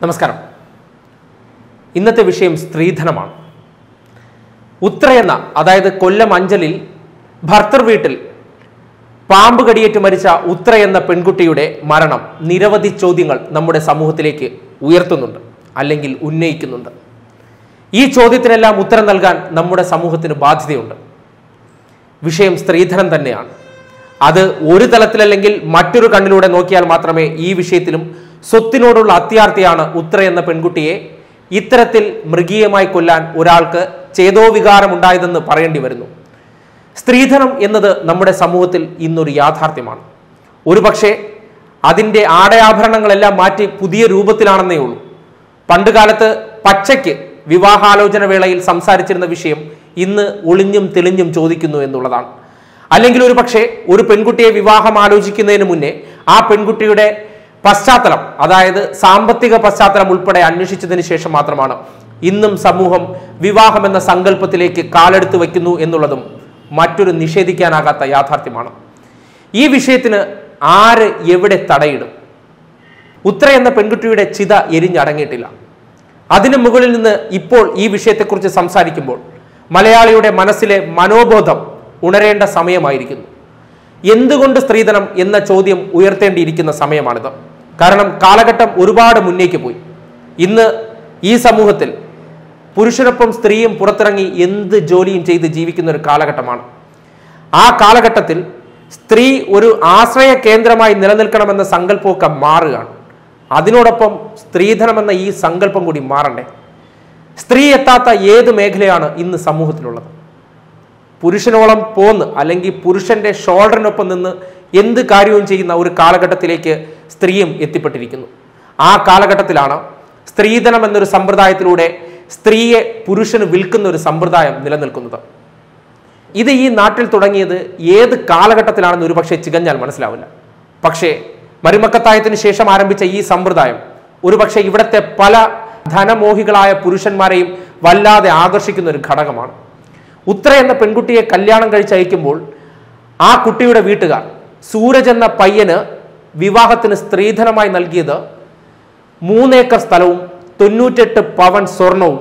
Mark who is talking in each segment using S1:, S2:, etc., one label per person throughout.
S1: നമസ്കാരം. ഇന്നത്തെ വിഷയം സ്ത്രീധനമാണ്. ഉത്രയെന്ന അതായത് കൊല്ലം അഞ്ചലിൽ ഭർത്തൃ വീട്ടിൽ പാമ്പ് കടിയേറ്റ് മരിച്ച ഉത്ര എന്ന പെൺകുട്ടിയുടെ മരണം നിരവധി ചോദ്യങ്ങൾ നമ്മുടെ സമൂഹത്തിലേക്ക് ഉയർത്തുന്നുണ്ട്, അല്ലെങ്കിൽ ഉന്നയിക്കുന്നുണ്ട്. ഈ ചോദ്യത്തിനെല്ലാം ഉത്തരം നൽകാൻ നമ്മുടെ സമൂഹത്തിന് ബാധ്യതയുണ്ട്. വിഷയം സ്ത്രീധനം തന്നെയാണ്. അത് ഒരു തലത്തിലല്ലെങ്കിൽ മറ്റൊരു കണ്ണിലൂടെ നോക്കിയാൽ മാത്രമേ ഈ വിഷയത്തിലും സ്വത്തിനോടുള്ള അത്യാർത്തിയാണ് ഉത്ര എന്ന പെൺകുട്ടിയെ ഇത്തരത്തിൽ മൃഗീയമായി കൊല്ലാൻ ഒരാൾക്ക് ചേതോവികാരമുണ്ടായതെന്ന് പറയേണ്ടി വരുന്നു. സ്ത്രീധനം എന്നത് നമ്മുടെ സമൂഹത്തിൽ ഇന്നൊരു യാഥാർത്ഥ്യമാണ്. ഒരുപക്ഷെ അതിൻ്റെ ആടയാഭരണങ്ങളെല്ലാം മാറ്റി പുതിയ രൂപത്തിലാണെന്നേ ഉള്ളൂ. പണ്ടുകാലത്ത് പച്ചയ്ക്ക് വിവാഹാലോചന വേളയിൽ സംസാരിച്ചിരുന്ന വിഷയം ഇന്ന് ഒളിഞ്ഞും തെളിഞ്ഞും ചോദിക്കുന്നു എന്നുള്ളതാണ്. അല്ലെങ്കിൽ ഒരു പക്ഷേ ഒരു പെൺകുട്ടിയെ വിവാഹം ആലോചിക്കുന്നതിന് മുന്നേ ആ പെൺകുട്ടിയുടെ പശ്ചാത്തലം, അതായത് സാമ്പത്തിക പശ്ചാത്തലം ഉൾപ്പെടെ അന്വേഷിച്ചതിന് ശേഷം മാത്രമാണ് ഇന്നും സമൂഹം വിവാഹം എന്ന സങ്കല്പത്തിലേക്ക് കാലെടുത്ത് വയ്ക്കുന്നു എന്നുള്ളതും മറ്റൊരു നിഷേധിക്കാനാകാത്ത യാഥാർത്ഥ്യമാണ്. ഈ വിഷയത്തിന് ആര് എവിടെ തടയിടും? ഉത്ര എന്ന പെൺകുട്ടിയുടെ ചിത എരിഞ്ഞടങ്ങിയിട്ടില്ല. അതിനു മുകളിൽ നിന്ന് ഇപ്പോൾ ഈ വിഷയത്തെക്കുറിച്ച് സംസാരിക്കുമ്പോൾ മലയാളിയുടെ മനസ്സിലെ മനോബോധം ഉണരേണ്ട സമയമായിരിക്കുന്നു. എന്തുകൊണ്ട് സ്ത്രീധനം എന്ന ചോദ്യം ഉയർത്തേണ്ടിയിരിക്കുന്ന സമയമാണിത്. കാരണം കാലഘട്ടം ഒരുപാട് മുന്നേക്ക് പോയി. ഇന്ന് ഈ സമൂഹത്തിൽ പുരുഷനൊപ്പം സ്ത്രീയും പുറത്തിറങ്ങി എന്ത് ജോലിയും ചെയ്ത് ജീവിക്കുന്ന ഒരു കാലഘട്ടമാണ്. ആ കാലഘട്ടത്തിൽ സ്ത്രീ ഒരു ആശ്രയ കേന്ദ്രമായി നിലനിൽക്കണമെന്ന സങ്കല്പമൊക്കെ മാറുകയാണ്. അതിനോടൊപ്പം സ്ത്രീധനം എന്ന ഈ സങ്കല്പം കൂടി മാറണ്ടേ? സ്ത്രീ എത്താത്ത ഏത് മേഖലയാണ് ഇന്ന് സമൂഹത്തിലുള്ളത്? പുരുഷനോളം പോന്ന് അല്ലെങ്കിൽ പുരുഷന്റെ ഷോൾഡറിനൊപ്പം നിന്ന് എന്ത് കാര്യവും ചെയ്യുന്ന ഒരു കാലഘട്ടത്തിലേക്ക് സ്ത്രീയും എത്തിപ്പെട്ടിരിക്കുന്നു. ആ കാലഘട്ടത്തിലാണ് സ്ത്രീധനം എന്നൊരു സമ്പ്രദായത്തിലൂടെ സ്ത്രീയെ പുരുഷന് വിൽക്കുന്ന ഒരു സമ്പ്രദായം നിലനിൽക്കുന്നത്. ഇത് ഈ നാട്ടിൽ തുടങ്ങിയത് ഏത് കാലഘട്ടത്തിലാണെന്ന് ഒരുപക്ഷെ ചികഞ്ഞാൽ മനസ്സിലാവില്ല. പക്ഷേ മരുമക്കത്തായത്തിന് ശേഷം ആരംഭിച്ച ഈ സമ്പ്രദായം ഒരുപക്ഷെ ഇവിടുത്തെ പല ധനമോഹികളായ പുരുഷന്മാരെയും വല്ലാതെ ആകർഷിക്കുന്ന ഒരു ഘടകമാണ്. ഉത്ര എന്ന പെൺകുട്ടിയെ കല്യാണം കഴിച്ചയക്കുമ്പോൾ ആ കുട്ടിയുടെ വീട്ടുകാർ സൂരജ് എന്ന പയ്യന് വിവാഹത്തിന് സ്ത്രീധനമായി നൽകിയത് 3 ഏക്കർ സ്ഥലവും 98 പവൻ സ്വർണവും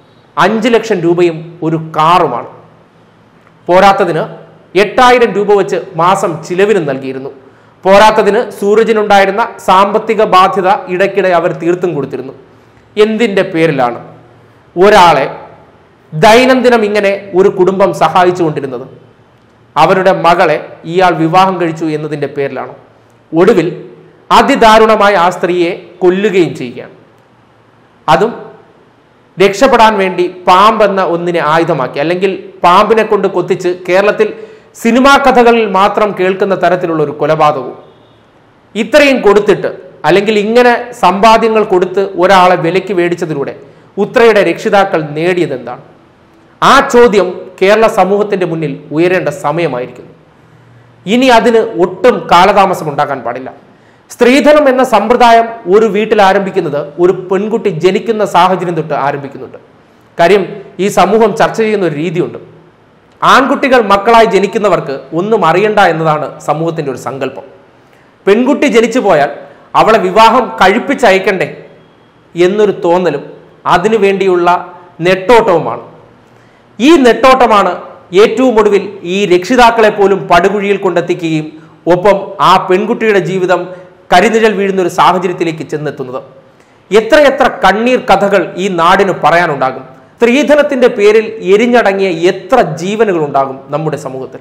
S1: 5 ലക്ഷം രൂപയും ഒരു കാറുമാണ്. പോരാത്തതിന് 8000 രൂപ വെച്ച് മാസം ചിലവിനും നൽകിയിരുന്നു. പോരാത്തതിന് സൂരജിനുണ്ടായിരുന്ന സാമ്പത്തിക ബാധ്യത ഇടയ്ക്കിടെ അവർ തീർത്തും കൊടുത്തിരുന്നു. എന്തിൻ്റെ പേരിലാണ് ഒരാളെ ദൈനംദിനം ഇങ്ങനെ ഒരു കുടുംബം സഹായിച്ചു കൊണ്ടിരുന്നത്? അവരുടെ മകളെ ഇയാൾ വിവാഹം കഴിച്ചു എന്നതിൻ്റെ പേരിലാണ്. ഒടുവിൽ അതിദാരുണമായ ആ സ്ത്രീയെ കൊല്ലുകയും ചെയ്യുകയാണ്. അതും രക്ഷപ്പെടാൻ വേണ്ടി പാമ്പെന്ന ഒന്നിനെ ആയുധമാക്കി, അല്ലെങ്കിൽ പാമ്പിനെ കൊണ്ട് കൊത്തിച്ച് കേരളത്തിൽ സിനിമാ കഥകളിൽ മാത്രം കേൾക്കുന്ന തരത്തിലുള്ള ഒരു കൊലപാതകവും. ഇത്രയും കൊടുത്തിട്ട്, അല്ലെങ്കിൽ ഇങ്ങനെ സമ്പാദ്യങ്ങൾ കൊടുത്ത് ഒരാളെ വിലയ്ക്ക് മേടിച്ചതിലൂടെ ഉത്രയുടെ രക്ഷിതാക്കൾ നേടിയത് എന്താണ്? ആ ചോദ്യം കേരള സമൂഹത്തിന്റെ മുന്നിൽ ഉയരേണ്ട സമയമായിരിക്കുന്നു. ഇനി അതിന് ഒട്ടും കാലതാമസം ഉണ്ടാക്കാൻ പാടില്ല. സ്ത്രീധനം എന്ന സമ്പ്രദായം ഒരു വീട്ടിൽ ആരംഭിക്കുന്നത് ഒരു പെൺകുട്ടി ജനിക്കുന്ന സാഹചര്യം തൊട്ട് ആരംഭിക്കുന്നുണ്ട്. കാര്യം ഈ സമൂഹം ചർച്ച ചെയ്യുന്ന ഒരു രീതിയുണ്ട്. ആൺകുട്ടികൾ മക്കളായി ജനിക്കുന്നവർക്ക് ഒന്നും അറിയണ്ട എന്നതാണ് സമൂഹത്തിന്റെ ഒരു സങ്കല്പം. പെൺകുട്ടി ജനിച്ചു പോയാൽ അവളെ വിവാഹം കഴിപ്പിച്ചയക്കണ്ടേ എന്നൊരു തോന്നലും അതിനു വേണ്ടിയുള്ള നെട്ടോട്ടവുമാണ്. ഈ നെട്ടോട്ടമാണ് ഏറ്റവും ഒടുവിൽ ഈ രക്ഷിതാക്കളെ പോലും പടുകുഴിയിൽ കൊണ്ടെത്തിക്കുകയും ഒപ്പം ആ പെൺകുട്ടിയുടെ ജീവിതം കരിനിഴൽ വീഴുന്ന ഒരു സാഹചര്യത്തിലേക്ക് ചെന്നെത്തുന്നത്. എത്രയെത്ര കണ്ണീർ കഥകൾ ഈ നാടിന് പറയാനുണ്ടാകും. സ്ത്രീധനത്തിന്റെ പേരിൽ എരിഞ്ഞടങ്ങിയ എത്ര ജീവനുകൾ ഉണ്ടാകും നമ്മുടെ സമൂഹത്തിൽ.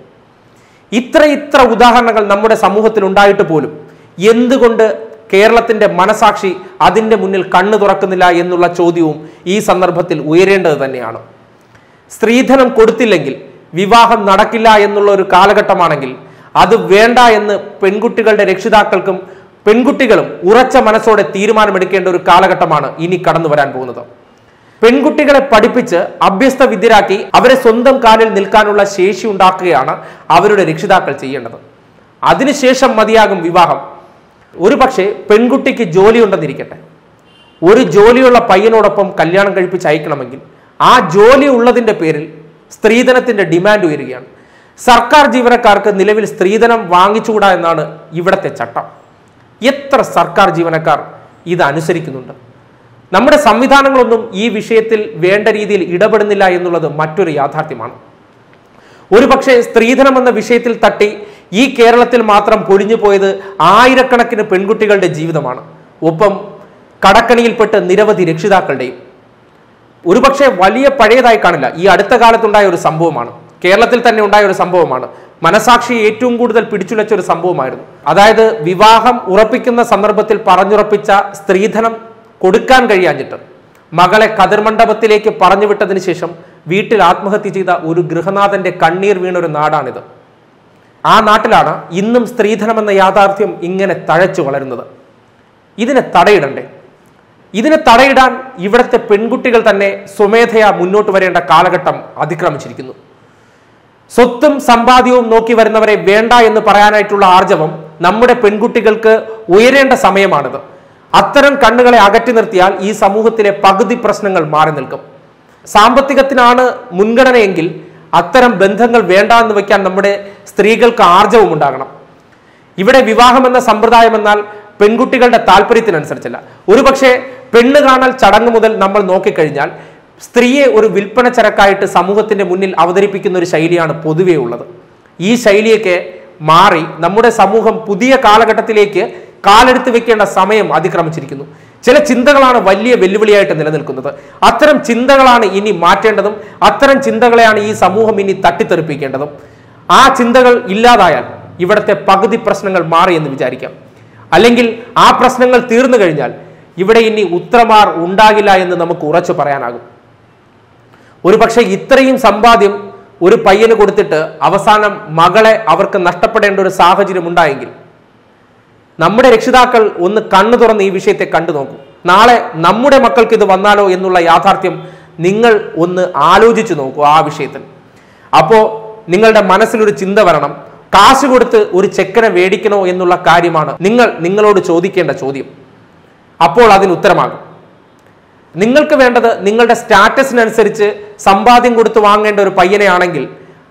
S1: ഇത്ര ഉദാഹരണങ്ങൾ നമ്മുടെ സമൂഹത്തിൽ ഉണ്ടായിട്ട് പോലും എന്തുകൊണ്ട് കേരളത്തിന്റെ മനസാക്ഷി അതിൻ്റെ മുന്നിൽ കണ്ണു തുറക്കുന്നില്ല എന്നുള്ള ചോദ്യവും ഈ സന്ദർഭത്തിൽ ഉയരേണ്ടത് തന്നെയാണ്. സ്ത്രീധനം കൊടുത്തില്ലെങ്കിൽ വിവാഹം നടക്കില്ല എന്നുള്ള ഒരു കാലഘട്ടമാണെങ്കിൽ അത് വേണ്ട എന്ന് പെൺകുട്ടികളുടെ രക്ഷിതാക്കൾക്കും പെൺകുട്ടികളും ഉറച്ച മനസ്സോടെ തീരുമാനമെടുക്കേണ്ട ഒരു കാലഘട്ടമാണ് ഇനി കടന്നു വരാൻ പോകുന്നത്. പെൺകുട്ടികളെ പഠിപ്പിച്ച് അഭ്യസ്ത വിദ്യരാക്കി അവരെ സ്വന്തം കാലിൽ നിൽക്കാനുള്ള ശേഷി ഉണ്ടാക്കുകയാണ് അവരുടെ രക്ഷിതാക്കൾ ചെയ്യേണ്ടത്. അതിനുശേഷം മതിയാകും വിവാഹം. ഒരു പക്ഷേ പെൺകുട്ടിക്ക് ജോലി ഉണ്ടെന്നിരിക്കട്ടെ, ഒരു ജോലിയുള്ള പയ്യനോടൊപ്പം കല്യാണം കഴിപ്പിച്ച് അയക്കണമെങ്കിൽ ആ ജോലി ഉള്ളതിൻ്റെ പേരിൽ സ്ത്രീധനത്തിന്റെ ഡിമാൻഡ് ഉയരുകയാണ്. സർക്കാർ ജീവനക്കാർക്ക് നിലവിൽ സ്ത്രീധനം വാങ്ങിച്ചുകൂടാ എന്നാണ് ഇവിടുത്തെ ചട്ടം. എത്ര സർക്കാർ ജീവനക്കാർ ഇത് അനുസരിക്കുന്നുണ്ട്? നമ്മുടെ സംവിധാനങ്ങളൊന്നും ഈ വിഷയത്തിൽ വേണ്ട രീതിയിൽ ഇടപെടുന്നില്ല എന്നുള്ളത് മറ്റൊരു യാഥാർത്ഥ്യമാണ്. ഒരുപക്ഷെ സ്ത്രീധനം എന്ന വിഷയത്തിൽ തട്ടി ഈ കേരളത്തിൽ മാത്രം പൊലിഞ്ഞു പോയത് ആയിരക്കണക്കിന് പെൺകുട്ടികളുടെ ജീവിതമാണ്. ഒപ്പം കടക്കണിയിൽപ്പെട്ട് നിരവധി രക്ഷിതാക്കളുടെയും. ഒരുപക്ഷെ വലിയ പഴയതായി കാണില്ല, ഈ അടുത്ത കാലത്തുണ്ടായ ഒരു സംഭവമാണ്, കേരളത്തിൽ തന്നെ ഉണ്ടായ ഒരു സംഭവമാണ്, മനസാക്ഷിയെ ഏറ്റവും കൂടുതൽ പിടിച്ചുലച്ച ഒരു സംഭവമായിരുന്നു. അതായത് വിവാഹം ഉറപ്പിക്കുന്ന സന്ദർഭത്തിൽ പറഞ്ഞുറപ്പിച്ച സ്ത്രീധനം കൊടുക്കാൻ കഴിയാഞ്ഞിട്ട് മകളെ കതിർമണ്ഡപത്തിലേക്ക് പറഞ്ഞുവിട്ടതിന് ശേഷം വീട്ടിൽ ആത്മഹത്യ ചെയ്ത ഒരു ഗൃഹനാഥന്റെ കണ്ണീർ വീണൊരു നാടാണിത്. ആ നാട്ടിലാണ് ഇന്നും സ്ത്രീധനം എന്ന യാഥാർത്ഥ്യം ഇങ്ങനെ തഴച്ചു വളരുന്നത്. ഇതിനെ തടയിടണ്ടേ? ഇതിനെ തടയിടാൻ ഇവിടുത്തെ പെൺകുട്ടികൾ തന്നെ സ്വമേധയാ മുന്നോട്ട് വരേണ്ട കാലഘട്ടം അതിക്രമിച്ചിരിക്കുന്നു. സ്വത്തും സമ്പാദ്യവും നോക്കി വരുന്നവരെ വേണ്ട എന്ന് പറയാനായിട്ടുള്ള ആർജവം നമ്മുടെ പെൺകുട്ടികൾക്ക് ഉയരേണ്ട സമയമാണിത്. അത്തരം കണ്ണുകളെ അകറ്റി നിർത്തിയാൽ ഈ സമൂഹത്തിലെ പകുതി പ്രശ്നങ്ങൾ മാറി നിൽക്കും. സാമ്പത്തികത്തിനാണ് മുൻഗണനയെങ്കിൽ അത്തരം ബന്ധങ്ങൾ വേണ്ട എന്ന് വയ്ക്കാൻ നമ്മുടെ സ്ത്രീകൾക്ക് ആർജവം ഉണ്ടാകണം. ഇവിടെ വിവാഹം എന്ന സമ്പ്രദായം എന്നാൽ പെൺകുട്ടികളുടെ താല്പര്യത്തിനനുസരിച്ചല്ല. ഒരുപക്ഷെ പെണ്ണ് കാണൽ ചടങ്ങ് മുതൽ നമ്മൾ നോക്കിക്കഴിഞ്ഞാൽ സ്ത്രീയെ ഒരു വിൽപ്പന ചരക്കായിട്ട് സമൂഹത്തിന്റെ മുന്നിൽ അവതരിപ്പിക്കുന്ന ഒരു ശൈലിയാണ് പൊതുവേ ഉള്ളത്. ഈ ശൈലിയൊക്കെ മാറി നമ്മുടെ സമൂഹം പുതിയ കാലഘട്ടത്തിലേക്ക് കാലെടുത്ത് വെക്കേണ്ട സമയം അതിക്രമിച്ചിരിക്കുന്നു. ചില ചിന്തകളാണ് വലിയ വെല്ലുവിളിയായിട്ട് നിലനിൽക്കുന്നത്. അത്തരം ചിന്തകളാണ് ഇനി മാറ്റേണ്ടതും അത്തരം ചിന്തകളെയാണ് ഈ സമൂഹം ഇനി തട്ടിത്തെറിപ്പിക്കേണ്ടതും. ആ ചിന്തകൾ ഇല്ലാതായാൽ ഇവിടുത്തെ പകുതി പ്രശ്നങ്ങൾ മാറി എന്ന് വിചാരിക്കാം. അല്ലെങ്കിൽ ആ പ്രശ്നങ്ങൾ തീർന്നു കഴിഞ്ഞാൽ ഇവിടെ ഇനി ഉത്രമാർ ഉണ്ടാകില്ല എന്ന് നമുക്ക് ഉറച്ചു പറയാനാകും. ഒരുപക്ഷെ ഇത്രയും സമ്പാദ്യം ഒരു പയ്യന് കൊടുത്തിട്ട് അവസാനം മകളെ അവർക്ക് നഷ്ടപ്പെടേണ്ട ഒരു സാഹചര്യം ഉണ്ടായെങ്കിൽ നമ്മുടെ രക്ഷിതാക്കൾ ഒന്ന് കണ്ണു തുറന്ന് ഈ വിഷയത്തെ കണ്ടു നോക്കൂ. നാളെ നമ്മുടെ മക്കൾക്ക് ഇത് വന്നാലോ എന്നുള്ള യാഥാർത്ഥ്യം നിങ്ങൾ ഒന്ന് ആലോചിച്ചു നോക്കൂ ആ വിഷയത്തിൽ. അപ്പോൾ നിങ്ങളുടെ മനസ്സിലൊരു ചിന്ത വരണം, കാശ് കൊടുത്ത് ഒരു ചെക്കനെ മേടിക്കണോ എന്നുള്ള കാര്യമാണ് നിങ്ങളോട് ചോദിക്കേണ്ട ചോദ്യം. അപ്പോൾ അതിന് ഉത്തരമാകും. നിങ്ങൾക്ക് വേണ്ടത് നിങ്ങളുടെ സ്റ്റാറ്റസിനനുസരിച്ച് സമ്പാദ്യം കൊടുത്ത് വാങ്ങേണ്ട ഒരു പയ്യനെയാണെങ്കിൽ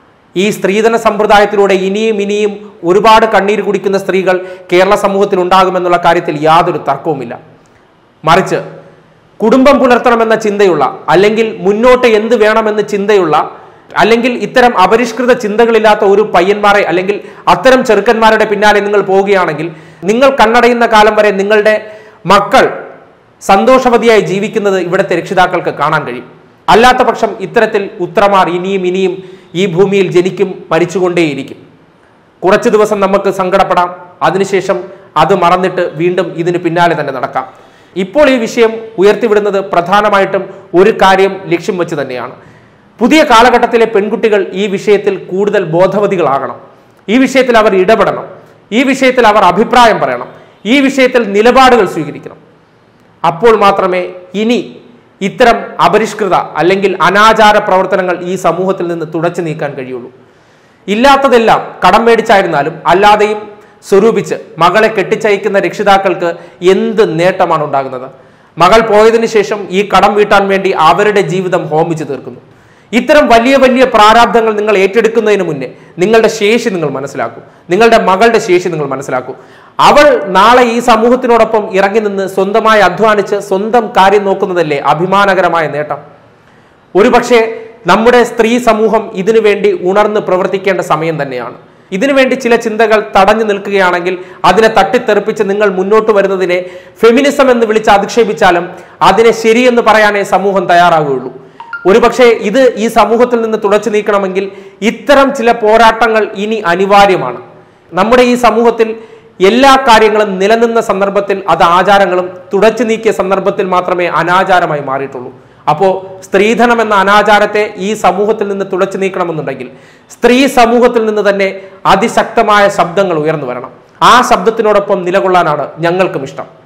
S1: ഈ സ്ത്രീധന സമ്പ്രദായത്തിലൂടെ ഇനിയും ഒരുപാട് കണ്ണീര് കുടിക്കുന്ന സ്ത്രീകൾ കേരള സമൂഹത്തിൽ ഉണ്ടാകുമെന്നുള്ള കാര്യത്തിൽ യാതൊരു തർക്കവുമില്ല. മറിച്ച് കുടുംബം പുലർത്തണമെന്ന ചിന്തയുള്ള, അല്ലെങ്കിൽ മുന്നോട്ട് എന്ത് വേണമെന്ന് ചിന്തയുള്ള, അല്ലെങ്കിൽ ഇത്തരം അപരിഷ്കൃത ചിന്തകളില്ലാത്ത ഒരു പയ്യന്മാരെ അല്ലെങ്കിൽ അത്തരം ചെറുക്കന്മാരുടെ പിന്നാലെ നിങ്ങൾ പോവുകയാണെങ്കിൽ നിങ്ങൾ കണ്ണടയുന്ന കാലം വരെ നിങ്ങളുടെ മക്കൾ സന്തോഷവതിയായി ജീവിക്കുന്നത് ഇവിടുത്തെ രക്ഷിതാക്കൾക്ക് കാണാൻ കഴിയും. അല്ലാത്ത പക്ഷം ഇത്തരത്തിൽ ഉത്രമാർ ഇനിയും ഈ ഭൂമിയിൽ ജനിക്കും, മരിച്ചുകൊണ്ടേയിരിക്കും. കുറച്ചു ദിവസം നമുക്ക് സങ്കടപ്പെടാം, അതിനുശേഷം അത് മറന്നിട്ട് വീണ്ടും ഇതിന് പിന്നാലെ തന്നെ നടക്കാം. ഇപ്പോൾ ഈ വിഷയം ഉയർത്തിവിടുന്നത് പ്രധാനമായിട്ടും ഒരു കാര്യം ലക്ഷ്യം വെച്ച് തന്നെയാണ്. പുതിയ കാലഘട്ടത്തിലെ പെൺകുട്ടികൾ ഈ വിഷയത്തിൽ കൂടുതൽ ബോധവതികളാകണം. ഈ വിഷയത്തിൽ അവർ ഇടപെടണം. ഈ വിഷയത്തിൽ അവർ അഭിപ്രായം പറയണം. ഈ വിഷയത്തിൽ നിലപാടുകൾ സ്വീകരിക്കണം. അപ്പോൾ മാത്രമേ ഇനി ഇത്തരം അപരിഷ്കൃത അല്ലെങ്കിൽ അനാചാര പ്രവർത്തനങ്ങൾ ഈ സമൂഹത്തിൽ നിന്ന് തുടച്ചു നീക്കാൻ കഴിയുള്ളൂ. ഇല്ലാത്തതെല്ലാം കടം മേടിച്ചായിരുന്നാലും അല്ലാതെയും സ്വരൂപിച്ച് മകളെ കെട്ടിച്ചയക്കുന്ന രക്ഷിതാക്കൾക്ക് എന്ത് നേട്ടമാണ് ഉണ്ടാകുന്നത്? മകൾ പോയതിനു ശേഷം ഈ കടം വീട്ടാൻ വേണ്ടി അവരുടെ ജീവിതം ഹോമിച്ചു തീർക്കുന്നു. ഇത്തരം വലിയ പ്രാരാബ്ധങ്ങൾ നിങ്ങൾ ഏറ്റെടുക്കുന്നതിന് മുന്നേ നിങ്ങളുടെ ശേഷി നിങ്ങൾ മനസ്സിലാക്കൂ. നിങ്ങളുടെ മകളുടെ ശേഷി നിങ്ങൾ മനസ്സിലാക്കൂ. അവൾ നാളെ ഈ സമൂഹത്തിനോടൊപ്പം ഇറങ്ങി നിന്ന് സ്വന്തമായി അധ്വാനിച്ച് സ്വന്തം കാര്യം നോക്കുന്നതല്ലേ അഭിമാനകരമായ നേട്ടം. ഒരുപക്ഷെ നമ്മുടെ സ്ത്രീ സമൂഹം ഇതിനു വേണ്ടി ഉണർന്ന് പ്രവർത്തിക്കേണ്ട സമയം തന്നെയാണ്. ഇതിനുവേണ്ടി ചില ചിന്തകൾ തടഞ്ഞു നിൽക്കുകയാണെങ്കിൽ അതിനെ തട്ടിത്തെറിപ്പിച്ച് നിങ്ങൾ മുന്നോട്ട് വരുന്നതിനെ ഫെമിനിസം എന്ന് വിളിച്ച് അധിക്ഷേപിച്ചാലും അതിനെ ശരിയെന്ന് പറയാനേ സമൂഹം തയ്യാറാകുകയുള്ളൂ. ഒരുപക്ഷെ ഇത് ഈ സമൂഹത്തിൽ നിന്ന് തുടച്ചു നീക്കണമെങ്കിൽ ഇത്തരം ചില പോരാട്ടങ്ങൾ ഇനി അനിവാര്യമാണ്. നമ്മുടെ ഈ സമൂഹത്തിൽ എല്ലാ കാര്യങ്ങളും നിലനിന്ന സന്ദർഭത്തിൽ അത് ആചാരങ്ങളും തുടച്ചു നീക്കിയ സന്ദർഭത്തിൽ മാത്രമേ അനാചാരമായി മാറിയിട്ടുള്ളൂ. അപ്പോൾ സ്ത്രീധനം എന്ന അനാചാരത്തെ ഈ സമൂഹത്തിൽ നിന്ന് തുടച്ചു നീക്കണമെന്നുണ്ടെങ്കിൽ സ്ത്രീ സമൂഹത്തിൽ നിന്ന് തന്നെ അതിശക്തമായ ശബ്ദങ്ങൾ ഉയർന്നു വരണം. ആ ശബ്ദത്തിനോടൊപ്പം നിലകൊള്ളാനാണ് ഞങ്ങൾക്കും ഇഷ്ടം.